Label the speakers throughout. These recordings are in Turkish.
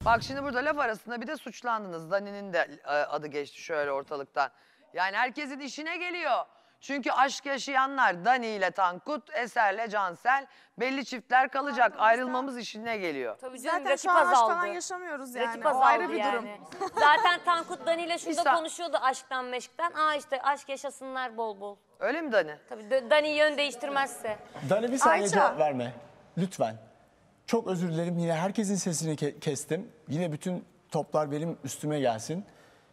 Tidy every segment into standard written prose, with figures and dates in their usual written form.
Speaker 1: Bak şimdi burada laf arasında bir de suçlandınız. Dani'nin de adı geçti şöyle ortalıktan. Yani herkesin işine geliyor. Çünkü aşk yaşayanlar Dani ile Tankut, Eser'le Cansel belli çiftler kalacak. Ayrılmamız işine geliyor.
Speaker 2: Tabii canım,
Speaker 3: Zaten şu an aşk falan yaşamıyoruz yani.
Speaker 2: Rakip
Speaker 3: O
Speaker 2: azaldı
Speaker 3: ayrı bir
Speaker 2: yani.
Speaker 3: durum.
Speaker 2: Zaten Tankut Dani ile şurada konuşuyordu aşktan meşkten. İşte aşk yaşasınlar bol bol.
Speaker 1: Öyle mi Dani?
Speaker 2: Tabii Dani yön değiştirmezse.
Speaker 4: Dani bir saniye
Speaker 3: Ayça.
Speaker 4: cevap verme. Lütfen. Çok özür dilerim. Yine herkesin sesini kestim. Yine bütün toplar benim üstüme gelsin.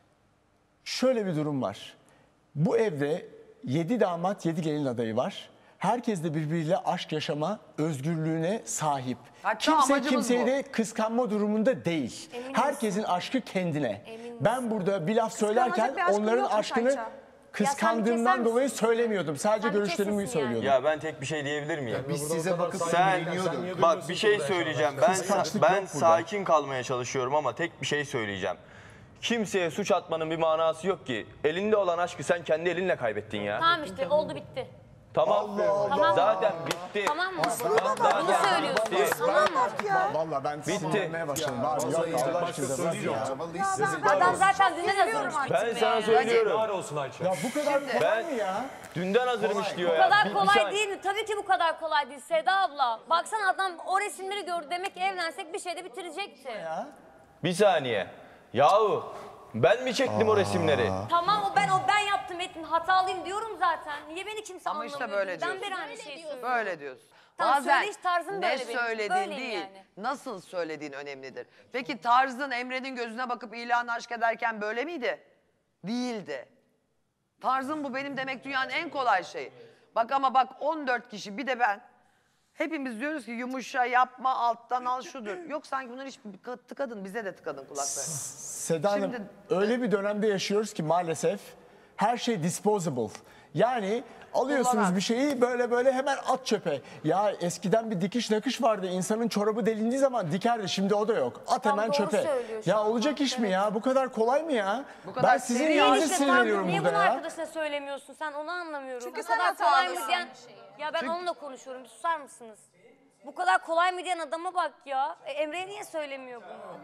Speaker 4: Şöyle bir durum var. Bu evde 7 damat 7 gelin adayı var. Herkes de birbiriyle aşk yaşama özgürlüğüne sahip.
Speaker 1: Hatta
Speaker 4: Kimse
Speaker 1: amacımız
Speaker 4: kimseyi
Speaker 1: bu.
Speaker 4: de kıskanma durumunda değil. Herkesin aşkı kendine. Ben burada bir laf söylerken
Speaker 3: bir aşkım
Speaker 4: onların
Speaker 3: yokmuş
Speaker 4: aşkını
Speaker 3: Ayça.
Speaker 4: kıskandığımdan
Speaker 2: keser
Speaker 4: dolayı
Speaker 2: misin?
Speaker 4: söylemiyordum. Sadece
Speaker 2: Sen bir
Speaker 4: görüşlerimi
Speaker 2: kesesin yani.
Speaker 4: söylüyordum.
Speaker 5: Ya ben tek bir şey diyebilir miyim?
Speaker 6: Biz size bakıp
Speaker 5: Sen bak bir şey söyleyeceğim. Ben
Speaker 4: Kıskançlık
Speaker 5: ben
Speaker 4: yok burada.
Speaker 5: sakin kalmaya çalışıyorum ama tek bir şey söyleyeceğim. Kimseye suç atmanın bir manası yok ki. Elinde olan aşkı sen kendi elinle kaybettin ya.
Speaker 2: Tamam işte oldu bitti.
Speaker 5: Tamam.
Speaker 2: Tamam.
Speaker 5: Zaten bitti.
Speaker 2: Tamam mı?
Speaker 5: Zaten
Speaker 2: Bunu söylüyorsun.
Speaker 5: bitti.
Speaker 2: Tamam mı?
Speaker 4: Vallahi ben sinirlenmeye başladım. Abi yok Allah aşkına ya.
Speaker 2: Adam zaten dünden hazırmış.
Speaker 5: Ben sana söylüyorum.
Speaker 4: Ya bu kadar kolay mı ya?
Speaker 5: Dünden hazırmış diyor
Speaker 2: Bu
Speaker 5: ya.
Speaker 2: kadar
Speaker 5: Bir
Speaker 2: kolay
Speaker 5: saniye.
Speaker 2: değil mi? Tabii ki bu kadar kolay değil Seda abla. Baksana adam o resimleri gördü. Demek ki evlensek bir şeyde bitirecekti.
Speaker 5: Bir saniye. Yahu ben mi çektim o resimleri?
Speaker 2: Tamam o ben yaptım ettim. Hatalıyım diyorum zaten. Niye beni kimse
Speaker 1: Ama
Speaker 2: anlamıyor?
Speaker 1: işte böyle
Speaker 2: Dünden
Speaker 1: diyorsun.
Speaker 2: beri aynı şeyi söylüyorum.
Speaker 1: Böyle diyorsun.
Speaker 2: Tamam,
Speaker 1: Bazen
Speaker 2: söyleyiş tarzım
Speaker 1: ne
Speaker 2: böyle benim.
Speaker 1: söylediğin
Speaker 2: Böyleyim
Speaker 1: değil,
Speaker 2: yani.
Speaker 1: nasıl söylediğin önemlidir. Peki tarzın Emre'nin gözüne bakıp ilan aşk ederken böyle miydi? Değildi. Tarzım bu benim demek dünyanın en kolay şeyi. Bak ama bak 14 kişi bir de ben. Hepimiz diyoruz ki yumuşa yapma alttan al şudur. Yok sanki bunların hiç tıkadın bize de tıkadın kulaklarına.
Speaker 4: Seda Hanım, öyle bir dönemde yaşıyoruz ki maalesef her şey disposable. Yani alıyorsunuz
Speaker 1: Kullanan.
Speaker 4: bir şeyi böyle hemen at çöpe. Ya eskiden bir dikiş nakış vardı. İnsanın çorabı delindiği zaman dikerdi. Şimdi o da yok. At
Speaker 2: Tam
Speaker 4: hemen
Speaker 2: doğru
Speaker 4: çöpe.
Speaker 2: söylüyor şu
Speaker 4: Ya
Speaker 2: an.
Speaker 4: olacak iş mi ya? Bu kadar kolay mı ya?
Speaker 1: Bu kadar
Speaker 4: Ben sizin
Speaker 1: seri
Speaker 4: yerinize
Speaker 2: İşte
Speaker 4: sinirleniyorum
Speaker 2: niye
Speaker 4: burada
Speaker 2: bunu
Speaker 4: ya.
Speaker 2: arkadaşına söylemiyorsun sen onu anlamıyorum.
Speaker 3: Çünkü
Speaker 2: Bu
Speaker 3: sen
Speaker 2: kadar kolay mı
Speaker 3: hatalısın.
Speaker 2: diyen... Ya ben onunla konuşuyorum bir susar mısınız? Bu kadar kolay mı diyen adama bak ya. Emre niye söylemiyor bunu?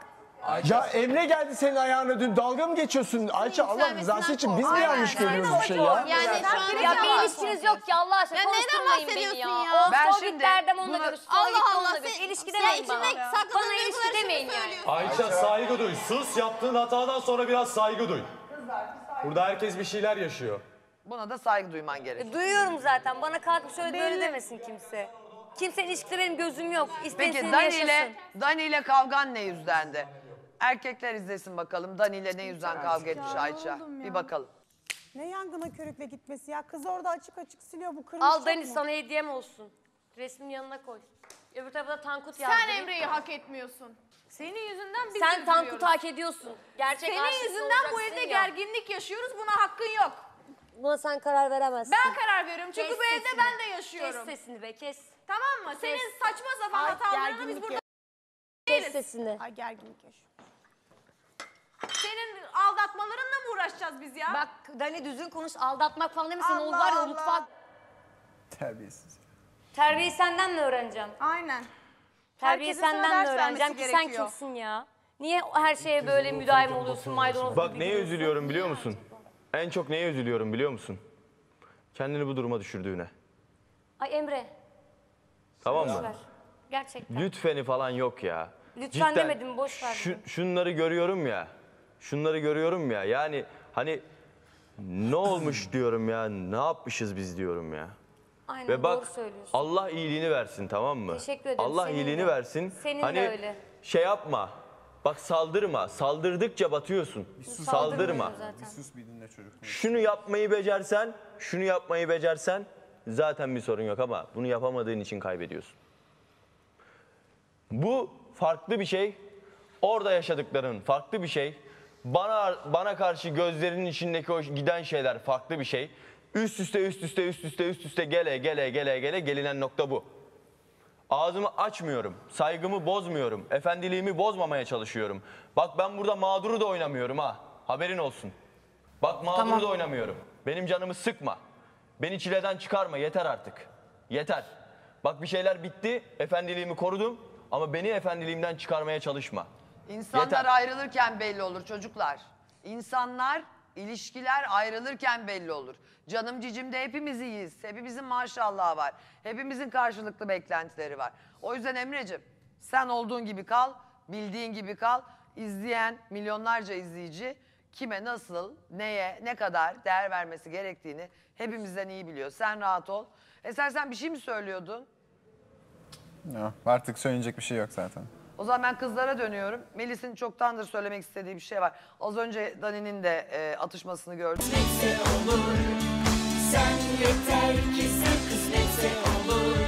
Speaker 4: Ya Emre geldi senin ayağına dün. Dalga mı geçiyorsun? Ayça Allah rızası için biz mi yanlış görüyoruz bu şeyi ya?
Speaker 7: Yani şu an
Speaker 2: Ya bir ilişkiniz yok ki Allah aşkına.
Speaker 7: Ya neden
Speaker 2: Konuşturmayın beni
Speaker 7: bahsediyorsun
Speaker 2: ya.
Speaker 7: ya?
Speaker 2: O
Speaker 1: Ben
Speaker 2: sonra
Speaker 1: şimdi
Speaker 2: git Erdem onunla
Speaker 1: buna-
Speaker 2: görüş. Sonra
Speaker 7: Allah
Speaker 2: git
Speaker 7: Allah.
Speaker 2: onunla görüş. İlişki
Speaker 7: Sen
Speaker 2: demeyin bana.
Speaker 7: içinde sakladığın
Speaker 2: Bana ilişki
Speaker 7: duyguları
Speaker 2: demeyin
Speaker 7: şimdi
Speaker 2: yani.
Speaker 7: söylüyorsun.
Speaker 6: Ayça saygı duy. Sus, yaptığın hatadan sonra biraz saygı duy. Burada herkes bir şeyler yaşıyor.
Speaker 1: Buna da saygı duyman gerekiyor.
Speaker 2: Duyuyorum zaten. Bana kalkıp şöyle böyle demesin kimse. Kimsenin ilişkide benim gözüm yok. İsteyin
Speaker 1: Peki
Speaker 2: yaşasın.
Speaker 1: Dani ile kavgan ne yüzdendi? Erkekler izlesin bakalım Dani ile ne yüzden kavga etmiş Ayça.
Speaker 3: oğlum ya.
Speaker 1: Bir bakalım.
Speaker 3: Ne yangına körükle gitmesi ya? Kız orada açık açık siliyor bu kırmızı.
Speaker 2: Al Dani sana hediyem olsun. Resmin yanına koy. Öbür tarafta Tankut yazdı.
Speaker 7: Sen Emre'yi hak etmiyorsun. Senin yüzünden biz
Speaker 2: Sen Tankut'u
Speaker 7: üzülüyoruz.
Speaker 2: hak ediyorsun. Gerçek
Speaker 7: Senin
Speaker 2: aşık
Speaker 7: yüzünden bu
Speaker 2: olacaksın
Speaker 7: evde
Speaker 2: ya.
Speaker 7: gerginlik yaşıyoruz. Buna hakkın yok.
Speaker 2: Buna sen karar veremezsin.
Speaker 7: Ben karar veriyorum. Çünkü
Speaker 2: Kes
Speaker 7: bu evde
Speaker 2: sesini.
Speaker 7: ben de yaşıyorum.
Speaker 2: Kes sesini be kes.
Speaker 7: Tamam mı? Senin saçma sapan
Speaker 3: Ay,
Speaker 7: hatalarını biz
Speaker 3: gerginlik
Speaker 7: burada...
Speaker 2: Kes sesini.
Speaker 3: Ay gerginlik yaşıyor.
Speaker 7: Senin aldatmalarınla mı uğraşacağız biz ya?
Speaker 2: Bak Dani düzgün konuş. Aldatmak falan demesin. O
Speaker 3: Allah
Speaker 2: var ya o
Speaker 3: Allah.
Speaker 2: mutfak.
Speaker 4: Terbiyesiz.
Speaker 2: Terbiyeyi senden mi öğreneceğim?
Speaker 3: Aynen.
Speaker 2: Terbiyeyi
Speaker 3: Herkesin sana
Speaker 2: senden mi
Speaker 3: ders
Speaker 2: öğreneceğim
Speaker 3: vermesi
Speaker 2: ki sen
Speaker 3: gerekiyor.
Speaker 2: kimsin ya? Niye her şeye böyle müdahale oluyorsun maydanoz
Speaker 5: Bak
Speaker 2: gibi
Speaker 5: neye
Speaker 2: gidiyorsun?
Speaker 5: üzülüyorum biliyor musun? En çok neye üzülüyorum biliyor musun? Kendini bu duruma düşürdüğüne.
Speaker 2: Ay Emre.
Speaker 5: Tamam
Speaker 2: Boş ver.
Speaker 5: mı?
Speaker 2: Gerçekten.
Speaker 5: Lütfeni falan yok ya.
Speaker 2: Lütfen demedim, boş ver dedim.
Speaker 5: Şunları görüyorum ya. Şunları görüyorum ya. Yani hani ne olmuş diyorum ya. Ne yapmışız biz diyorum ya.
Speaker 2: Aynen
Speaker 5: Ve bak
Speaker 2: doğru söylüyorsun.
Speaker 5: Allah iyiliğini versin tamam mı?
Speaker 2: Teşekkür ederim,
Speaker 5: Allah
Speaker 2: senin
Speaker 5: iyiliğini
Speaker 2: de.
Speaker 5: versin.
Speaker 2: Senin de
Speaker 5: hani
Speaker 2: öyle.
Speaker 5: şey yapma. Bak saldırma. Saldırdıkça batıyorsun. Saldırma.
Speaker 2: Zaten.
Speaker 5: Şunu yapmayı becersen, şunu yapmayı becersen zaten bir sorun yok ama bunu yapamadığın için kaybediyorsun. Bu farklı bir şey. Orada yaşadıkların farklı bir şey. Bana karşı gözlerinin içindeki o giden şeyler farklı bir şey. Üst üste gele gelinen nokta bu. Ağzımı açmıyorum, saygımı bozmuyorum, efendiliğimi bozmamaya çalışıyorum. Bak ben burada mağduru da oynamıyorum ha, haberin olsun. Bak mağduru da oynamıyorum. Benim canımı sıkma. Beni çileden çıkarma, yeter artık. Yeter. Bak bir şeyler bitti, efendiliğimi korudum ama beni efendiliğimden çıkarmaya çalışma.
Speaker 1: İnsanlar
Speaker 5: Yeter.
Speaker 1: ayrılırken belli olur çocuklar. İnsanlar, ilişkiler ayrılırken belli olur. Canım cicim de hepimiz iyiyiz. Hepimizin maşallahı var. Hepimizin karşılıklı beklentileri var. O yüzden Emre'cim sen olduğun gibi kal, bildiğin gibi kal. İzleyen milyonlarca izleyici kime nasıl, neye, ne kadar değer vermesi gerektiğini hepimizden iyi biliyor. Sen rahat ol. Eser sen bir şey mi söylüyordun?
Speaker 8: Yok, artık söyleyecek bir şey yok zaten.
Speaker 1: O zaman ben kızlara dönüyorum. Melis'in çoktandır söylemek istediği bir şey var. Az önce Dani'nin de atışmasını gördüm.
Speaker 9: Kısmetse olur. Sen yeter ki sen kısmetse olur.